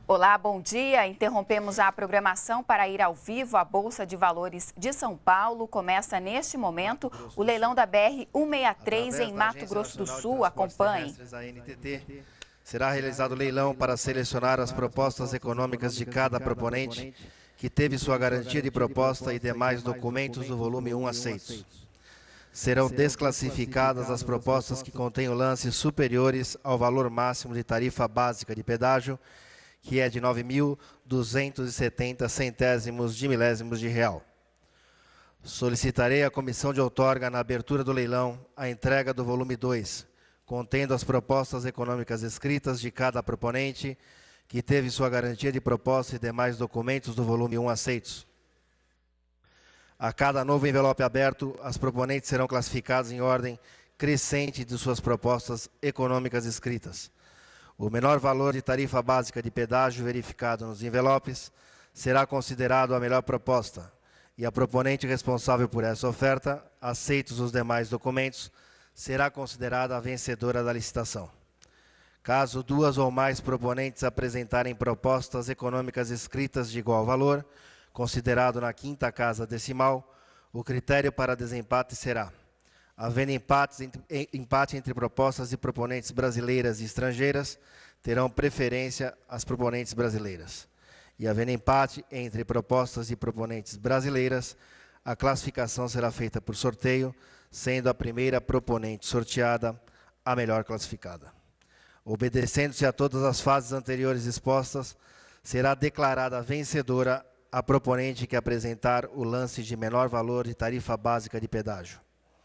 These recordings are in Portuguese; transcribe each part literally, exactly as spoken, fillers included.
Olá, bom dia. Interrompemos a programação para ir ao vivo. A Bolsa de Valores de São Paulo começa neste momento o leilão da B R cento e sessenta e três em Mato Grosso do Sul. Acompanhe. Será realizado o leilão para selecionar as propostas econômicas de cada proponente que teve sua garantia de proposta e demais documentos do volume um aceitos. Serão desclassificadas as propostas que contenham lances superiores ao valor máximo de tarifa básica de pedágio, que é de nove mil duzentos e setenta centésimos de milésimos de real. Solicitarei à comissão de outorga, na abertura do leilão, a entrega do volume dois, contendo as propostas econômicas escritas de cada proponente, que teve sua garantia de proposta e demais documentos do volume um aceitos. A cada novo envelope aberto, as proponentes serão classificadas em ordem crescente de suas propostas econômicas escritas. O menor valor de tarifa básica de pedágio verificado nos envelopes será considerado a melhor proposta, e a proponente responsável por essa oferta, aceitos os demais documentos, será considerada a vencedora da licitação. Caso duas ou mais proponentes apresentarem propostas econômicas escritas de igual valor, considerado na quinta casa decimal, o critério para desempate será: havendo empates entre, empate entre propostas de proponentes brasileiras e estrangeiras, terão preferência as proponentes brasileiras. E havendo empate entre propostas de proponentes brasileiras, a classificação será feita por sorteio, sendo a primeira proponente sorteada a melhor classificada. Obedecendo-se a todas as fases anteriores expostas, será declarada vencedora a proponente que apresentar o lance de menor valor de tarifa básica de pedágio.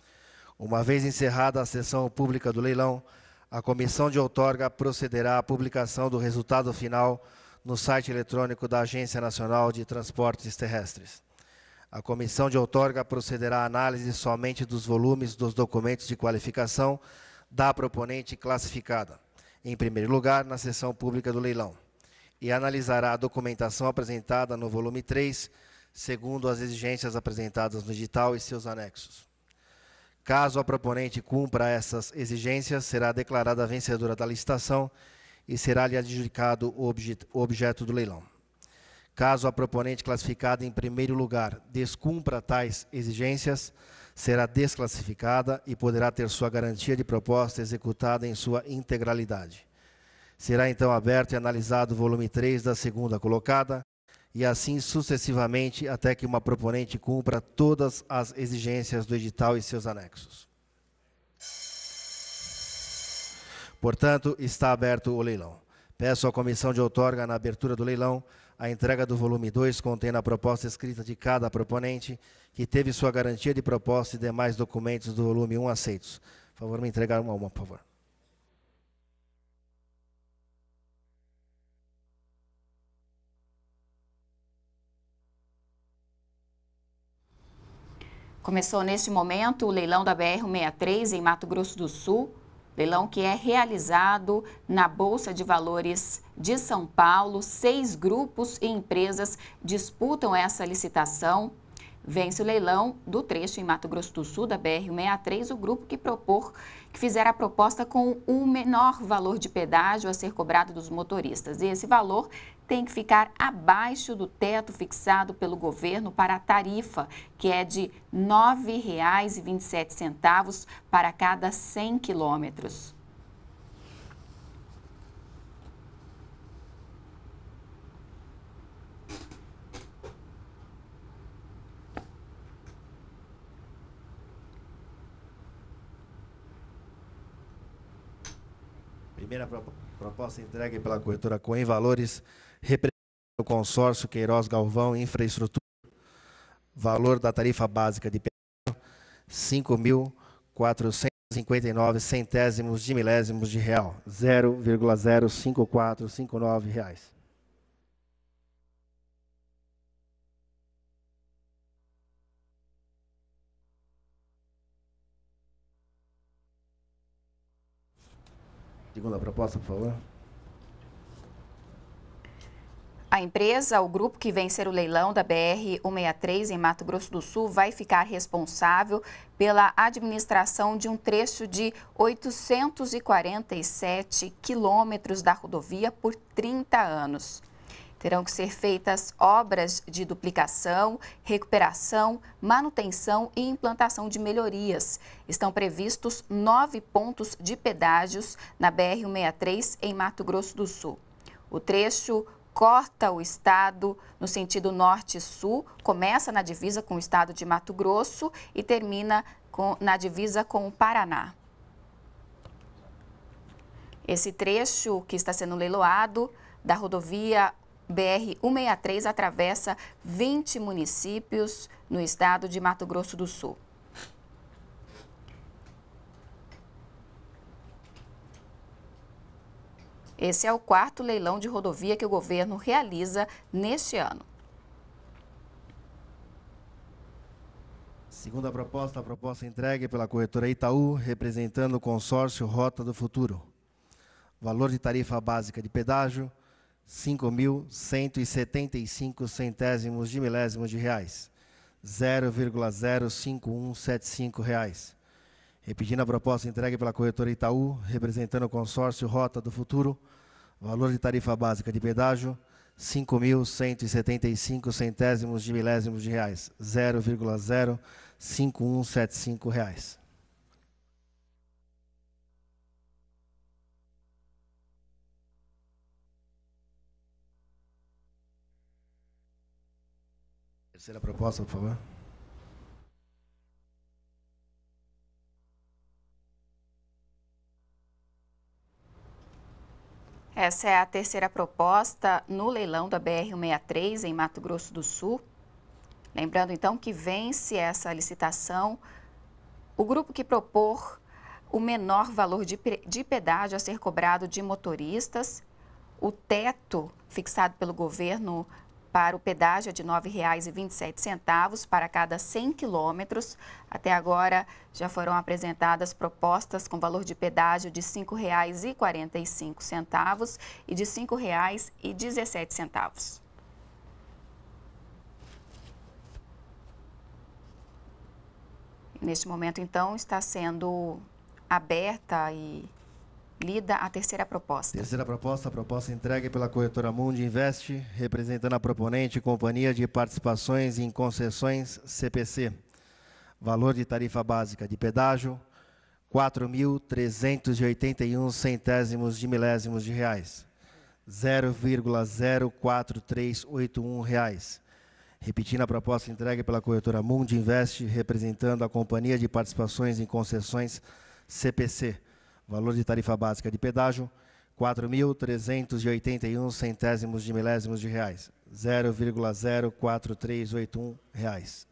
Uma vez encerrada a sessão pública do leilão, a comissão de outorga procederá à publicação do resultado final no site eletrônico da Agência Nacional de Transportes Terrestres. A comissão de outorga procederá à análise somente dos volumes dos documentos de qualificação da proponente classificada, em primeiro lugar, na sessão pública do leilão, e analisará a documentação apresentada no volume três, segundo as exigências apresentadas no edital e seus anexos. Caso a proponente cumpra essas exigências, será declarada vencedora da licitação e será-lhe adjudicado o objeto, o objeto do leilão. Caso a proponente classificada em primeiro lugar descumpra tais exigências, será desclassificada e poderá ter sua garantia de proposta executada em sua integralidade. Será então aberto e analisado o volume três da segunda colocada, e assim sucessivamente até que uma proponente cumpra todas as exigências do edital e seus anexos. Portanto, está aberto o leilão. Peço à comissão de outorga, na abertura do leilão, a entrega do volume dois, contendo a proposta escrita de cada proponente, que teve sua garantia de proposta e demais documentos do volume um aceitos. Por favor, me entregar uma a uma, por favor. Começou neste momento o leilão da B R cento e sessenta e três em Mato Grosso do Sul, leilão que é realizado na Bolsa de Valores de São Paulo. Seis grupos e empresas disputam essa licitação. Vence o leilão do trecho em Mato Grosso do Sul da B R cento e sessenta e três, o grupo que propor, que fizer a proposta com o menor valor de pedágio a ser cobrado dos motoristas. E esse valor tem que ficar abaixo do teto fixado pelo governo para a tarifa, que é de nove reais e vinte e sete centavos para cada cem quilômetros. Primeira proposta entregue pela corretora Coen Valores, representa o consórcio Queiroz Galvão Infraestrutura. Valor da tarifa básica de pedágio, cinco mil quatrocentos e cinquenta e nove centésimos de milésimos de real, zero vírgula zero cinco quatro cinco nove reais. Segunda proposta, por favor. A empresa, o grupo que vencer o leilão da B R cento e sessenta e três em Mato Grosso do Sul vai ficar responsável pela administração de um trecho de oitocentos e quarenta e sete quilômetros da rodovia por trinta anos. Terão que ser feitas obras de duplicação, recuperação, manutenção e implantação de melhorias. Estão previstos nove pontos de pedágios na B R cento e sessenta e três em Mato Grosso do Sul. O trecho corta o estado no sentido norte-sul, começa na divisa com o estado de Mato Grosso e termina com, na divisa com o Paraná. Esse trecho que está sendo leiloado da rodovia B R cento e sessenta e três atravessa vinte municípios no estado de Mato Grosso do Sul. Esse é o quarto leilão de rodovia que o governo realiza neste ano. Segunda proposta, a proposta entregue pela corretora Itaú, representando o consórcio Rota do Futuro. Valor de tarifa básica de pedágio, cinco mil cento e setenta e cinco centésimos de milésimos de reais, zero vírgula zero cinco um sete cinco reais. Repetindo a proposta entregue pela corretora Itaú, representando o consórcio Rota do Futuro, valor de tarifa básica de pedágio, cinco mil cento e setenta e cinco centésimos de milésimos de reais, zero vírgula zero cinco um sete cinco reais. Terceira proposta, por favor. Essa é a terceira proposta no leilão da B R cento e sessenta e três em Mato Grosso do Sul. Lembrando então que vence essa licitação o grupo que propor o menor valor de, de pedágio a ser cobrado de motoristas, o teto fixado pelo governo para o pedágio é de nove reais e vinte e sete centavos para cada cem quilômetros. Até agora já foram apresentadas propostas com valor de pedágio de cinco reais e quarenta e cinco centavos e de cinco reais e dezessete centavos. Neste momento, então, está sendo aberta e lida a terceira proposta. Terceira proposta, a proposta entregue pela corretora Mundi Invest, representando a proponente Companhia de Participações em Concessões C P C. Valor de tarifa básica de pedágio, quatro mil trezentos e oitenta e um centésimos de milésimos de reais, zero vírgula zero quatro três oito um reais. Repetindo a proposta entregue pela corretora Mundi Invest, representando a Companhia de Participações em Concessões C P C. Valor de tarifa básica de pedágio, quatro mil trezentos e oitenta e um centésimos de milésimos de reais, zero vírgula zero quatro três oito um reais.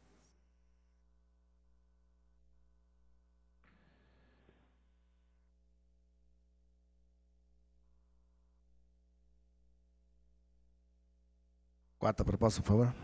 Quarta proposta, por favor.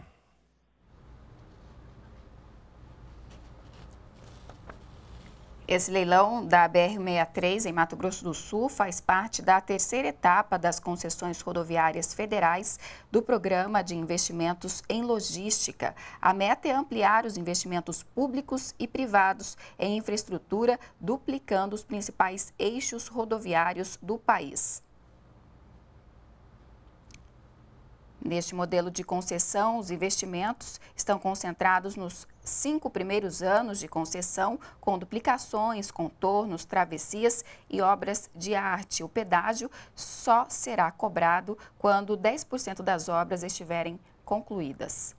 Esse leilão da B R cento e sessenta e três em Mato Grosso do Sul faz parte da terceira etapa das concessões rodoviárias federais do Programa de Investimentos em Logística. A meta é ampliar os investimentos públicos e privados em infraestrutura, duplicando os principais eixos rodoviários do país. Neste modelo de concessão, os investimentos estão concentrados nos cinco primeiros anos de concessão, com duplicações, contornos, travessias e obras de arte. O pedágio só será cobrado quando dez por cento das obras estiverem concluídas.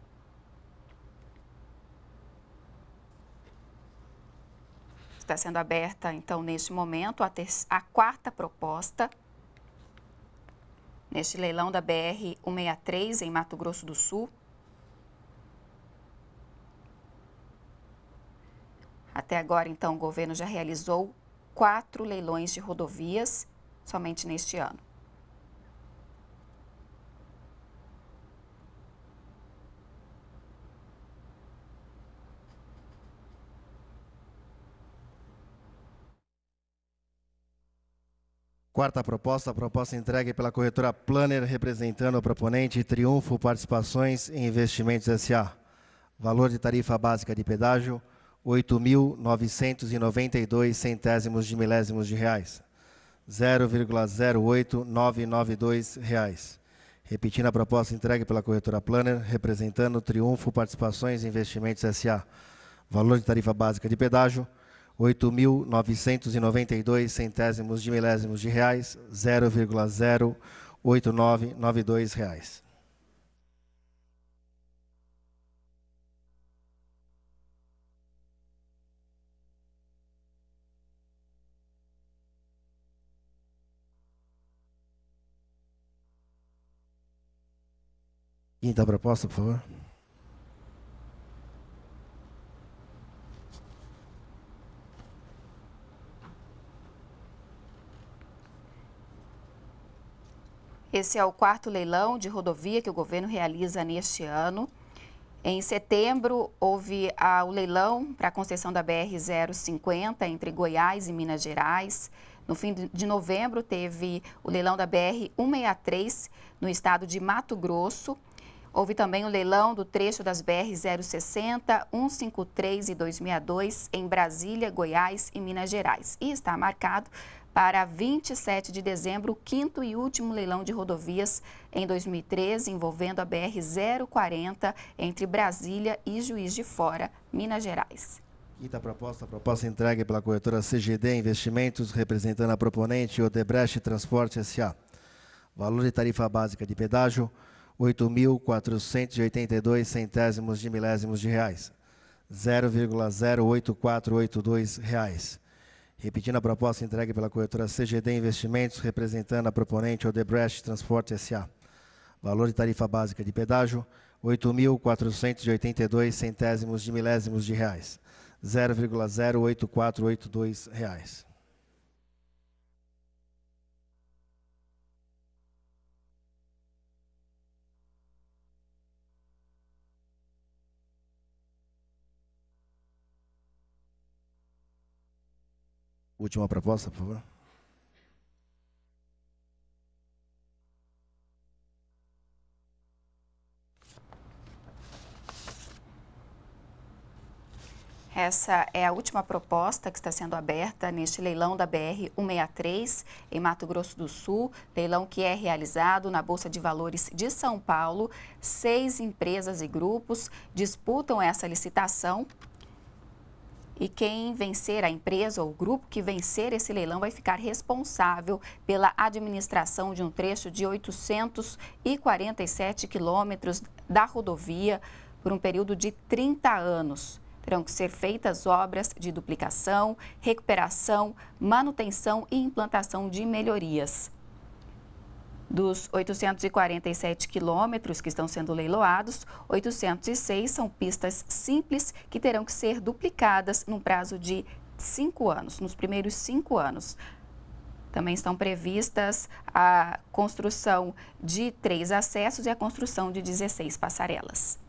Está sendo aberta, então, neste momento, a, ter a quarta proposta neste leilão da B R cento e sessenta e três em Mato Grosso do Sul. Até agora, então, o governo já realizou quatro leilões de rodovias somente neste ano. Quarta proposta, a proposta entregue pela corretora Planner, representando o proponente Triunfo Participações em Investimentos S A. Valor de tarifa básica de pedágio, oito mil novecentos e noventa e dois centésimos de milésimos de reais, zero vírgula zero oito nove nove dois reais. Repetindo a proposta entregue pela corretora Planner, representando Triunfo Participações e Investimentos S A Valor de tarifa básica de pedágio, oito mil novecentos e noventa e dois centésimos de milésimos de reais, zero vírgula zero oito nove nove dois reais. Quinta proposta, por favor. Esse é o quarto leilão de rodovia que o governo realiza neste ano. Em setembro, houve ah, o leilão para a concessão da B R zero cinquenta entre Goiás e Minas Gerais. No fim de novembro, teve o leilão da B R cento e sessenta e três no estado de Mato Grosso. Houve também o leilão do trecho das B R zero sessenta, cento e cinquenta e três e duzentos e sessenta e dois em Brasília, Goiás e Minas Gerais. E está marcado para vinte e sete de dezembro, o quinto e último leilão de rodovias em dois mil e treze, envolvendo a B R zero quarenta entre Brasília e Juiz de Fora, Minas Gerais. Quinta proposta, a proposta entregue pela corretora C G D Investimentos, representando a proponente Odebrecht Transporte S A Valor de tarifa básica de pedágio, oito mil quatrocentos e oitenta e dois centésimos de milésimos de reais, zero vírgula zero oito quatro oito dois reais. Repetindo a proposta entregue pela corretora C G D Investimentos, representando a proponente Odebrecht Transporte S A Valor de tarifa básica de pedágio, oito mil quatrocentos e oitenta e dois centésimos de milésimos de reais, zero vírgula zero oito quatro oito dois reais. Última proposta, por favor. Essa é a última proposta que está sendo aberta neste leilão da B R cento e sessenta e três em Mato Grosso do Sul, leilão que é realizado na Bolsa de Valores de São Paulo. Seis empresas e grupos disputam essa licitação. E quem vencer, a empresa ou o grupo que vencer esse leilão vai ficar responsável pela administração de um trecho de oitocentos e quarenta e sete quilômetros da rodovia por um período de trinta anos. Terão que ser feitas obras de duplicação, recuperação, manutenção e implantação de melhorias. Dos oitocentos e quarenta e sete quilômetros que estão sendo leiloados, oitocentos e seis são pistas simples que terão que ser duplicadas no prazo de cinco anos, nos primeiros cinco anos. Também estão previstas a construção de três acessos e a construção de dezesseis passarelas.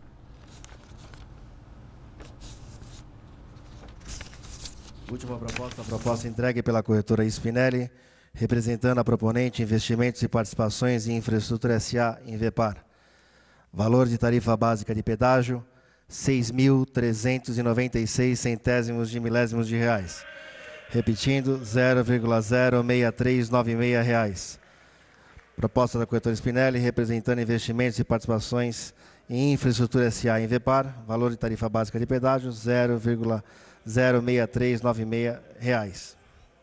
Última proposta, a proposta entregue pela corretora Spinelli, representando a proponente Investimentos e Participações em Infraestrutura S A Invepar. Valor de tarifa básica de pedágio, seis mil trezentos e noventa e seis centésimos de milésimos de reais. Repetindo, zero vírgula zero seis três nove seis reais. Proposta da corretora Spinelli, representando Investimentos e Participações em Infraestrutura S A Invepar. Valor de tarifa básica de pedágio, zero vírgula zero seis três nove seis reais.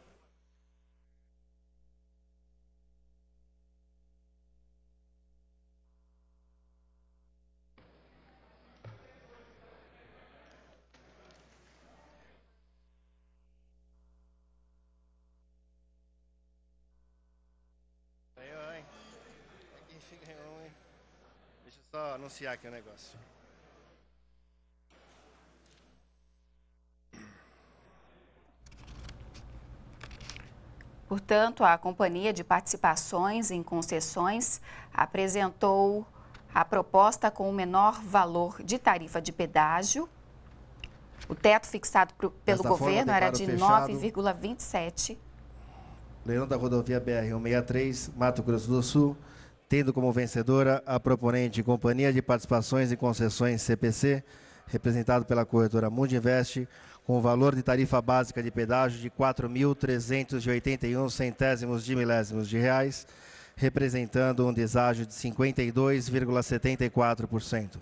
Deixa eu só anunciar aqui o negócio. Portanto, a Companhia de Participações em Concessões apresentou a proposta com o menor valor de tarifa de pedágio. O teto fixado pro, pelo Desta governo forma, era de fechado, nove vírgula vinte e sete. Leilão da rodovia B R cento e sessenta e três, Mato Grosso do Sul, tendo como vencedora a proponente Companhia de Participações e Concessões C P C, representado pela corretora Mundinvest, com o valor de tarifa básica de pedágio de quatro mil trezentos e oitenta e um centésimos de milésimos de reais, representando um deságio de cinquenta e dois vírgula setenta e quatro por cento.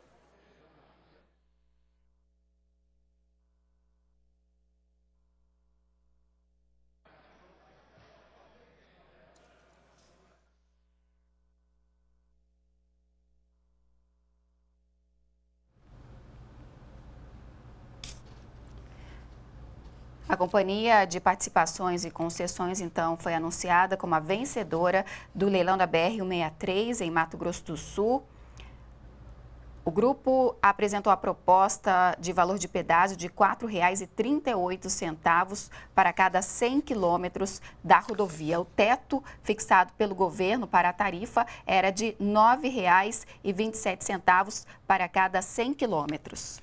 A Companhia de Participações e Concessões, então, foi anunciada como a vencedora do leilão da B R cento e sessenta e três, em Mato Grosso do Sul. O grupo apresentou a proposta de valor de pedágio de quatro reais e trinta e oito centavos para cada cem quilômetros da rodovia. O teto fixado pelo governo para a tarifa era de nove reais e vinte e sete centavos para cada cem quilômetros.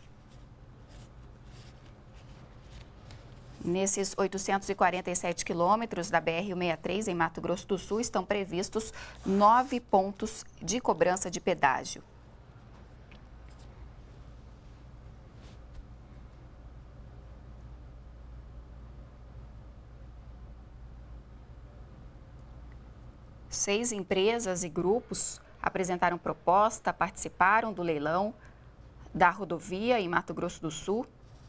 Nesses oitocentos e quarenta e sete quilômetros da B R cento e sessenta e três, em Mato Grosso do Sul, estão previstos nove pontos de cobrança de pedágio. Seis empresas e grupos apresentaram proposta, participaram do leilão da rodovia em Mato Grosso do Sul.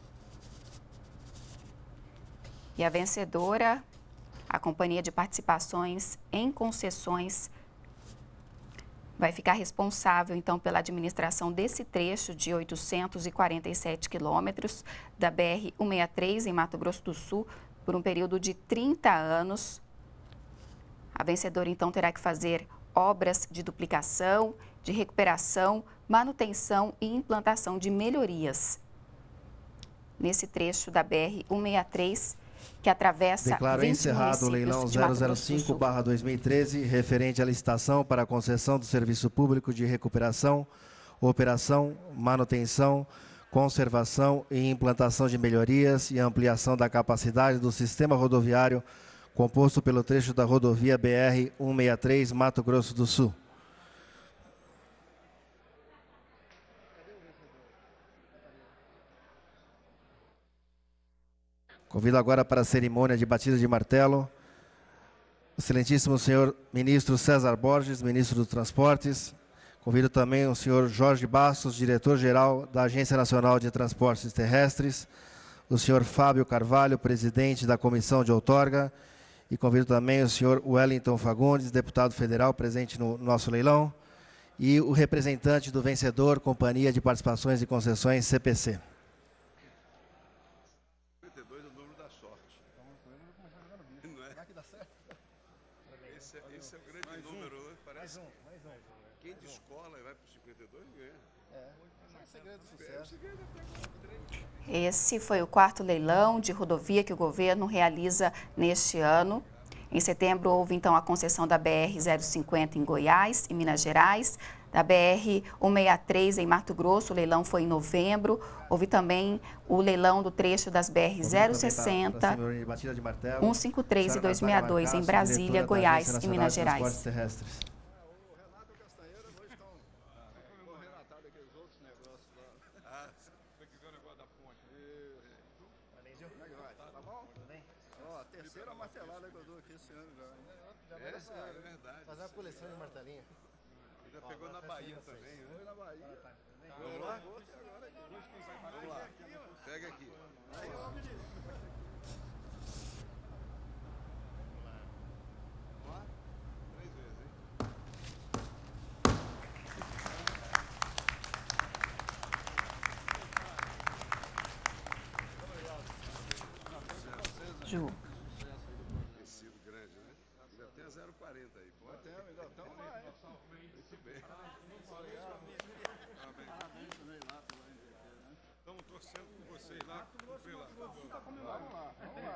E a vencedora, a Companhia de Participações em Concessões, vai ficar responsável, então, pela administração desse trecho de oitocentos e quarenta e sete quilômetros da B R cento e sessenta e três, em Mato Grosso do Sul, por um período de trinta anos. A vencedora, então, terá que fazer obras de duplicação, de recuperação, manutenção e implantação de melhorias nesse trecho da B R cento e sessenta e três, que atravessa Declaro encerrado o leilão zero zero cinco barra dois mil e treze, referente à licitação para a concessão do serviço público de recuperação, operação, manutenção, conservação e implantação de melhorias e ampliação da capacidade do sistema rodoviário composto pelo trecho da rodovia B R cento e sessenta e três, Mato Grosso do Sul. Convido agora para a cerimônia de batida de martelo o excelentíssimo senhor ministro César Borges, ministro dos Transportes. Convido também o senhor Jorge Bastos, diretor-geral da Agência Nacional de Transportes Terrestres, o senhor Fábio Carvalho, presidente da Comissão de Outorga, e convido também o senhor Wellington Fagundes, deputado federal, presente no nosso leilão, e o representante do vencedor, Companhia de Participações e Concessões, C P C. Esse é o grande mais número, um, parece. Mais um, mais um. Quem descola e vai para o cinquenta e dois ganha. É, é o segredo do sucesso. É, o segredo é ter... Esse foi o quarto leilão de rodovia que o governo realiza neste ano. Em setembro, houve então a concessão da B R zero cinquenta em Goiás, em Minas Gerais, da B R cento e sessenta e três em Mato Grosso, o leilão foi em novembro. Houve também o leilão do trecho das B R zero sessenta, cento e cinquenta e três e duzentos e sessenta e dois em Brasília, Goiás e Minas Gerais. Terceira martelada que eu dou aqui esse ano já. É, é verdade. Fazer uma coleção de martelinha. Já pegou na Bahia também, né? Foi na Bahia. Vamos lá? Vamos lá. Pega aqui. Vamos lá? Três vezes, hein? Ju. zero quarenta aí, pode ter, ainda estão lá, hein? Muito bem. Estamos torcendo com vocês lá. Vamos lá, vamos lá.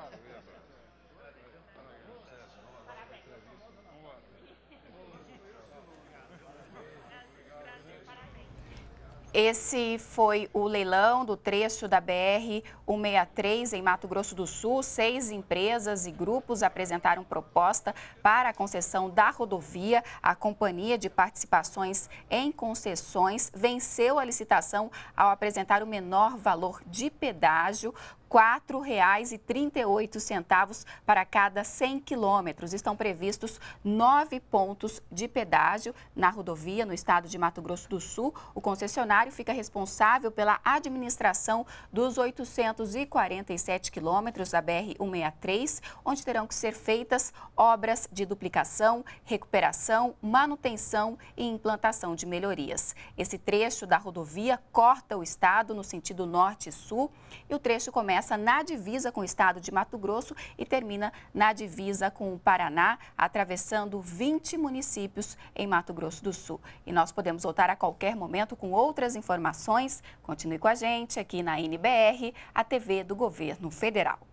Esse foi o leilão do trecho da B R cento e sessenta e três em Mato Grosso do Sul. Seis empresas e grupos apresentaram proposta para a concessão da rodovia. A Companhia de Participações em Concessões venceu a licitação ao apresentar o menor valor de pedágio, quatro reais e trinta e oito centavos para cada cem quilômetros. Estão previstos nove pontos de pedágio na rodovia no estado de Mato Grosso do Sul. O concessionário fica responsável pela administração dos oitocentos e quarenta e sete quilômetros da B R cento e sessenta e três, onde terão que ser feitas obras de duplicação, recuperação, manutenção e implantação de melhorias. Esse trecho da rodovia corta o estado no sentido norte e sul e o trecho começa na divisa com o estado de Mato Grosso e termina na divisa com o Paraná, atravessando vinte municípios em Mato Grosso do Sul. E nós podemos voltar a qualquer momento com outras informações. Continue com a gente aqui na N B R, a T V do Governo Federal.